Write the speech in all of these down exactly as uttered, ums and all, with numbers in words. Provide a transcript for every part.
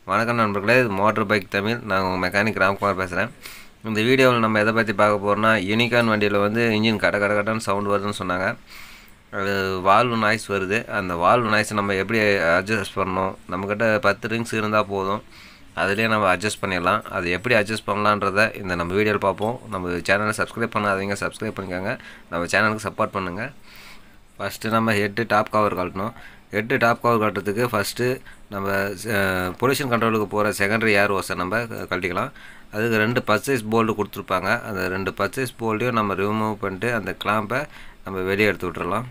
வணக்கம் நண்பர்களே, இது மோட்டர் பைக் தமிழ். நான் உங்கள் மெக்கானிக் ராம்குமார் பேசுகிறேன். இந்த வீடியோவில் நம்ம எதை பற்றி பார்க்க போகிறோம்னா, யூனிகார்ன் வண்டியில் வந்து இன்ஜின் கட கட கடன்னு சவுண்ட் வருதுன்னு சொன்னாங்க. அது வால்வு நாய்ஸ் வருது. அந்த வால்வு நாய்ஸை நம்ம எப்படி அட்ஜஸ்ட் பண்ணணும்? நம்மக்கிட்ட பத்து ரிங்ஸ் இருந்தால் போதும், அதுலேயே நம்ம அட்ஜஸ்ட் பண்ணிடலாம். அது எப்படி அட்ஜஸ்ட் பண்ணலான்றதை இந்த நம்ம வீடியோவில் பார்ப்போம். நம்ம சேனலை சப்ஸ்கிரைப் பண்ணாதீங்க, சப்ஸ்கிரைப் பண்ணிக்கோங்க. நம்ம சேனலுக்கு சப்போர்ட் பண்ணுங்கள். ஃபஸ்ட்டு நம்ம ஹெட்டு டாப் கவர் கழட்டணும். ஹெட்டு டாப் கவர் கட்டுறதுக்கு ஃபஸ்ட்டு நம்ம பொல்யூஷன் கண்ட்ரோலுக்கு போகிற செகண்டரி ஏர் ஹோஸை நம்ம கழட்டிக்கலாம். அதுக்கு ரெண்டு பர்ச்சேஸ் போல்டு கொடுத்துருப்பாங்க. அந்த ரெண்டு பர்ச்சேஸ் போல்டையும் நம்ம ரிமூவ் பண்ணிட்டு அந்த கிளாம்பை நம்ம வெளியே எடுத்து விட்டுறலாம்.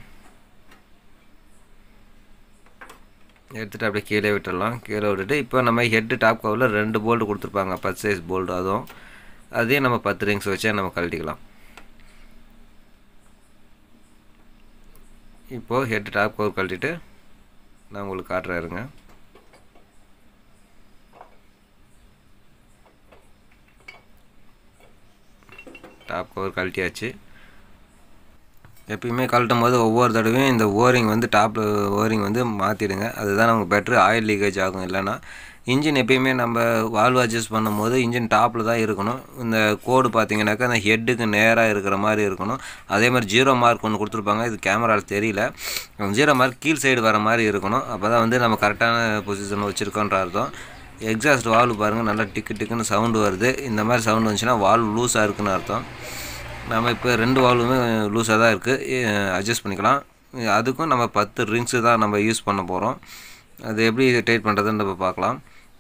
எடுத்துகிட்டு அப்படியே கீழே விட்டுடலாம். கீழே விட்டுட்டு இப்போ நம்ம ஹெட்டு டாப் கவரில் ரெண்டு போல்டு கொடுத்துருப்பாங்க, பர்ச்சேஸ் போல்டு. அதுவும் அதையும் நம்ம பத்து ரிங்ஸ் வச்சே நம்ம கழட்டிக்கலாம். இப்போது ஹெட் டாப் கவர் கழட்டிட்டு நான் உங்களுக்கு காட்டுறாருங்க. Top cover கழட்டியாச்சு. எப்பயுமே கழட்டும் போது ஒவ்வொரு தடவையும் இந்த ஓரிங் வந்து டாப் ஓரிங் வந்து மாற்றிடுங்க. அதுதான் நமக்கு பெட்ரு. ஆயில் லீக்கேஜ் ஆகும். இல்லைன்னா இன்ஜின் எப்பயுமே நம்ம வால்வு அட்ஜஸ்ட் பண்ணும் போது இன்ஜின் டாப்பில் தான் இருக்கணும். இந்த கோடு பார்த்தீங்கன்னாக்கா அந்த ஹெட்டுக்கு நேராக இருக்கிற மாதிரி இருக்கணும். அதே மாதிரி ஜீரோ மார்க் ஒன்று கொடுத்துருப்பாங்க, இது கேமராவில் தெரியல. ஜீரோ மார்க் கீழ் சைடு வர மாதிரி இருக்கணும். அப்போ தான் வந்து நம்ம கரெக்டான பொசிஷன் வச்சுருக்கோன்ற அர்த்தம். எக்ஸாஸ்ட் வால்வு பாருங்கள், நல்லா டிக்கு டிக்குன்னு சவுண்டு வருது. இந்த மாதிரி சவுண்டு வந்துச்சுன்னா வால்வு லூஸாக இருக்குன்னு அர்த்தம். நம்ம இப்போ ரெண்டு வால்வுமே லூஸாக தான் இருக்குது, அட்ஜஸ்ட் பண்ணிக்கலாம். அதுக்கும் நம்ம பத்து ரிங்ஸு தான் நம்ம யூஸ் பண்ண போகிறோம். அது எப்படி டைட் பண்ணுறதுன்னு நம்ம பார்க்கலாம்.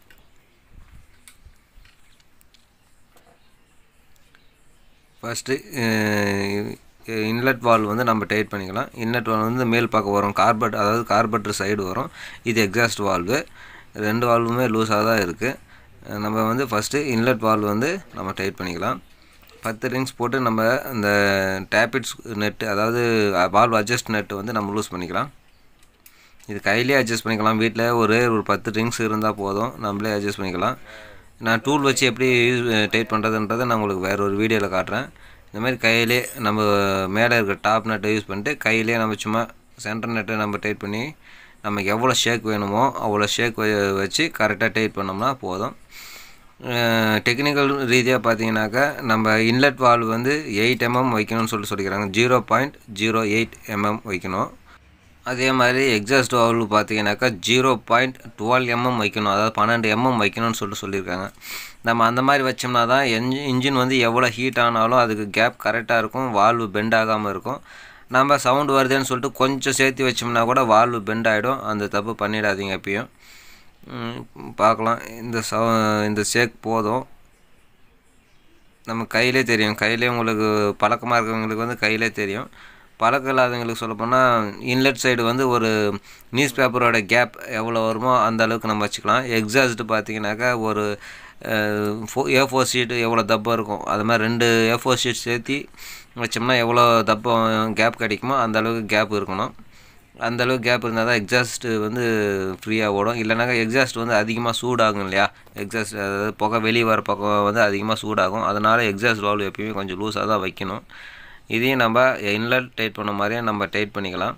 ஃபஸ்ட்டு இன்லெட் வால்வ் வந்து நம்ம டைட் பண்ணிக்கலாம். இன்லெட் வால்வ் வந்து மேல் பக்கம் வரும், கார்பட் அதாவது கார்பெட்டர் சைடு வரும். இது எக்ஸாஸ்ட் வால்வு. ரெண்டு வால்வுமே லூஸாக தான் இருக்குது. நம்ம வந்து ஃபஸ்ட்டு இன்லெட் வால்வ் வந்து நம்ம டைட் பண்ணிக்கலாம். பத்து ரிங்ஸ் போட்டு நம்ம இந்த டேபிட்ஸ் நெட்டு, அதாவது வால்வ் அட்ஜஸ்ட் நெட்டு வந்து நம்ம லூஸ் பண்ணிக்கலாம். இது கையிலே அட்ஜஸ்ட் பண்ணிக்கலாம். வீட்டில் ஒரு ஒரு பத்து ரிங்ஸ் இருந்தால் போதும், நம்மளே அட்ஜஸ்ட் பண்ணிக்கலாம். நான் டூல் வச்சு எப்படி டைட் பண்ணுறதுன்றதை நான் உங்களுக்கு வேறு ஒரு வீடியோவில் காட்டுறேன். இந்த மாதிரி கையிலே நம்ம மேலே இருக்கிற டாப் நெட்டை யூஸ் பண்ணிட்டு கையிலே நம்ம சும்மா சென்டர் நெட்டை நம்ம டைட் பண்ணி நமக்கு எவ்வளோ ஷேக் வேணுமோ அவ்வளோ ஷேக் வச்சு கரெக்டாக டைட் பண்ணோம்னா போதும். டெக்னிக்கல் ரீதியாக பார்த்தீங்கன்னாக்கா நம்ம இன்லெட் வால்வ் வந்து எயிட் எம்எம் வைக்கணும்னு சொல்லிட்டு சொல்லிக்கிறாங்க. Zero point zero eight mm வைக்கணும். அதே மாதிரி எக்ஸாஸ்ட் வால்வு பார்த்தீங்கன்னாக்கா ஜீரோ பாயிண்ட் டுவெல் எம்எம் வைக்கணும், அதாவது பன்னெண்டு எம்எம் வைக்கணும்னு சொல்லிட்டு சொல்லியிருக்காங்க. நம்ம அந்த மாதிரி வச்சோம்னா தான் என்ஜி இன்ஜின் வந்து எவ்வளோ ஹீட் ஆனாலும் அதுக்கு கேப் கரெக்டாக இருக்கும், வால்வு பெண்ட் ஆகாமல் இருக்கும். நம்ம சவுண்டு வருதுன்னு சொல்லிட்டு கொஞ்சம் சேர்த்து வச்சோம்னா கூட வால்வு பெண்ட் ஆகிடும். அந்த தப்பு பண்ணிடாதீங்க எப்பயும். பார்க்கலாம். இந்த சவு இந்த ஷேக் போதும். நம்ம கையிலே தெரியும், கையிலே உங்களுக்கு பழக்கமாக இருக்கிறவங்களுக்கு வந்து கையிலே தெரியும். பழக்கம் இல்லாதவங்களுக்கு சொல்லப்போனால் இன்லெட் சைடு வந்து ஒரு நியூஸ் பேப்பரோட கேப் எவ்வளோ வருமோ அந்த அளவுக்கு நம்ம வச்சுக்கலாம். எக்ஸாஸ்ட்டு பார்த்தீங்கன்னாக்கா ஒரு ஃபோ ஏ ஃபோர் ஷீட்டு எவ்வளோ தப்பாக இருக்கும், அது மாதிரி ரெண்டு ஏ ஃபோர் ஷீட் சேர்த்து வச்சோம்னா எவ்வளோ தப்பம் கேப் கிடைக்குமோ அந்த அளவுக்கு கேப் இருக்கணும். அந்தளவுக்கு கேப் இருந்தால் தான் எக்ஸாஸ்ட்டு வந்து ஃப்ரீயாக ஓடும். இல்லைனாக்கா எக்ஸாஸ்ட் வந்து அதிகமாக சூடாகும் இல்லையா, எக்ஸாஸ்ட் அதாவது புகை வெளியே வர பக்கம் வந்து அதிகமாக சூடாகும். அதனால் எக்ஸாஸ்ட் வால்வு எப்பயுமே கொஞ்சம் லூஸாக தான் வைக்கணும். இதையும் நம்ம இன்லெட் டைட் பண்ண மாதிரியே நம்ம டைட் பண்ணிக்கலாம்.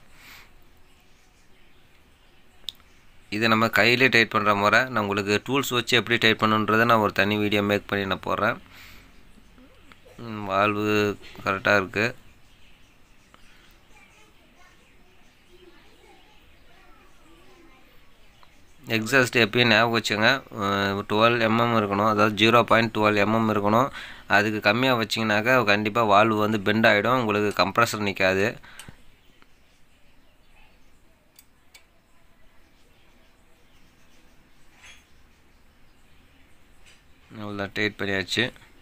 இதை நம்ம கையிலே டைட் பண்ணுற முறை நான் உங்களுக்கு டூல்ஸ் வச்சு எப்படி டைட் பண்ணுன்றதை நான் ஒரு தனி வீடியோ மேக் பண்ணி நான் போடுறேன். வால்வு கரெக்டாக இருக்குது. எக்ஸாஸ்ட் எப்பயும் ஞாபகம் வச்சுங்க, டுவெல் எம்எம் இருக்கணும், அதாவது ஜீரோ பாயிண்ட் டுவெல் எம்எம் இருக்கணும். அதுக்கு கம்மியாக வச்சிங்கனாக்கா கண்டிப்பாக வால்வு வந்து பெண்ட் ஆகிடும், உங்களுக்கு கம்ப்ரஸர் நிற்காது. அவ்வளோதான், டைட் பண்ணியாச்சு.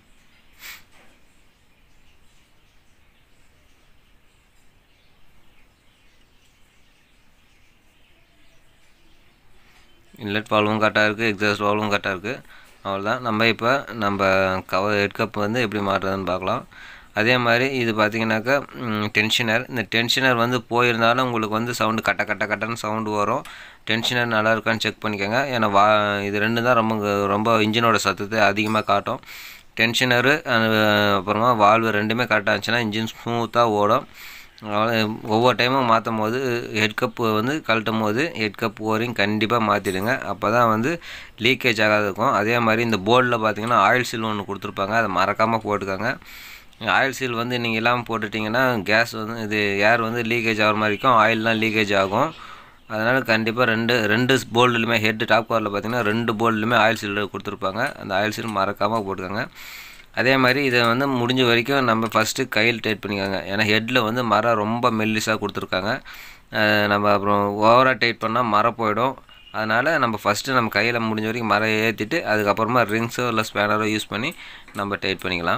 இன்லெட் வால்வும் கரெக்டாக இருக்குது, எக்ஸாஸ்ட் வால்வும் கரெக்டாக இருக்குது. அவ்வளோதான். நம்ம இப்போ நம்ம கவர் ஹெட் கப் வந்து எப்படி மாட்டுறதுன்னு பார்க்கலாம். அதே மாதிரி இது பார்த்திங்கனாக்கா டென்ஷனர். இந்த டென்ஷனர் வந்து போயிருந்தாலும் உங்களுக்கு வந்து சவுண்டு கட்ட கட்ட கட்டன்னு சவுண்டு வரும். டென்ஷனர் நல்லா இருக்கான்னு செக் பண்ணிக்கோங்க. ஏன்னா வா இது ரெண்டு தான் ரொம்ப ரொம்ப இன்ஜினோட சத்தத்தை அதிகமாக காட்டும். டென்ஷனரு அப்புறமா வால்வு ரெண்டுமே கரெக்டாக இருந்துச்சுன்னா இன்ஜின் ஸ்மூத்தாக ஓடும். ஒவ்வொரு டைமும் மாற்றும் போது ஹெட் கப்பு வந்து கழட்டும் போது ஹெட் கப் ஓரிங் கண்டிப்பாக மாற்றிடுங்க. அப்போ தான் வந்து லீக்கேஜ் ஆகாது இருக்கும். அதே மாதிரி இந்த போர்டில் பார்த்தீங்கன்னா ஆயில் சீல் ஒன்று கொடுத்துருப்பாங்க, அதை மறக்காமல் போட்டுக்கோங்க. ஆயில் சீல் வந்து நீங்கள் இல்லாமல் போட்டுட்டிங்கன்னா கேஸ் வந்து இது ஏர் வந்து லீக்கேஜ் ஆகிற மாதிரி இருக்கும், ஆயில்லாம் லீக்கேஜ் ஆகும். அதனால் கண்டிப்பாக ரெண்டு ரெண்டு போல்டுலையுமே ஹெட்டு டாப் கவரில் பார்த்தீங்கன்னா ரெண்டு போல்டுலையுமே ஆயில் சீல் கொடுத்துருப்பாங்க, அந்த ஆயில் சீல் மறக்காமல் போட்டுக்கோங்க. அதே மாதிரி இதை வந்து முடிஞ்ச வரைக்கும் நம்ம ஃபஸ்ட்டு கையில் டைட் பண்ணிக்கோங்க. ஏன்னா ஹெட்டில் வந்து மரம் ரொம்ப மெல்லிஸாக கொடுத்துருக்காங்க, நம்ம அப்புறம் ஓவராக டைட் பண்ணால் மரம் போயிடும். அதனால் நம்ம ஃபஸ்ட்டு நம்ம கையில் முடிஞ்ச வரைக்கும் மரம் ஏற்றிட்டு அதுக்கப்புறமா ரிங்ஸோ இல்லை ஸ்பேனரோ யூஸ் பண்ணி நம்ம டைட் பண்ணிக்கலாம்.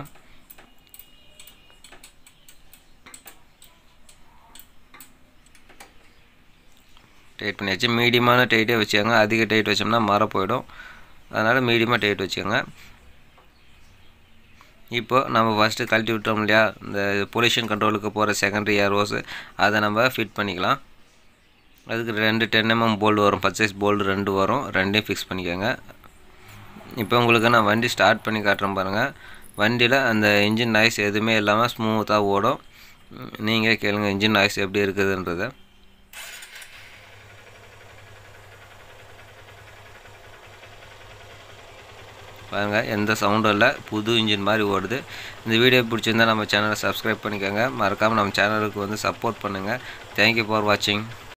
டைட் பண்ணியாச்சு. மீடியமான டைட்டே வச்சுக்கோங்க, அதிக டைட் வச்சோம்னா மரம் போயிடும். அதனால் மீடியமாக டைட் வச்சுக்கோங்க. இப்போ நம்ம ஃபஸ்ட்டு கழட்டி விட்டோம் இல்லையா, இந்த பொல்யூஷன் கண்ட்ரோலுக்கு போகிற செகண்டரி ஏர் ஹோஸு, அதை நம்ம ஃபிட் பண்ணிக்கலாம். அதுக்கு ரெண்டு டென் எம்எம் போல்டு வரும், பர்ச்சேஸ் போல்டு ரெண்டு வரும், ரெண்டையும் ஃபிக்ஸ் பண்ணிக்கோங்க. இப்போ உங்களுக்கு நான் வண்டி ஸ்டார்ட் பண்ணி காட்டுறேன் பாருங்கள். வண்டியில் அந்த இன்ஜின் நாய்ஸ் எதுவுமே இல்லாமல் ஸ்மூத்தாக ஓடும். நீங்கள் கேளுங்க இன்ஜின் நாய்ஸ் எப்படி இருக்குதுன்றதை. பாருங்கள், எந்த சவுண்டும் இல்லை, புது இன்ஜின் மாதிரி ஓடுது. இந்த வீடியோ பிடிச்சிருந்தால் நம்ம சேனலை சப்ஸ்கிரைப் பண்ணிக்கோங்க. மறக்காமல் நம்ம சேனலுக்கு வந்து சப்போர்ட் பண்ணுங்கள். தேங்க்யூ ஃபார் வாட்சிங்.